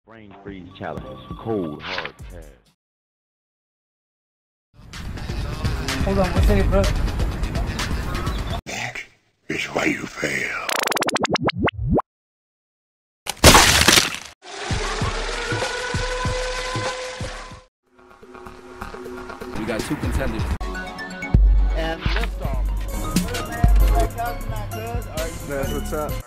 Brain freeze challenge. Cold, hard pass. Hold on, what's that, bro? That is why you fail. We got two contenders. And liftoff. Guys, what's up?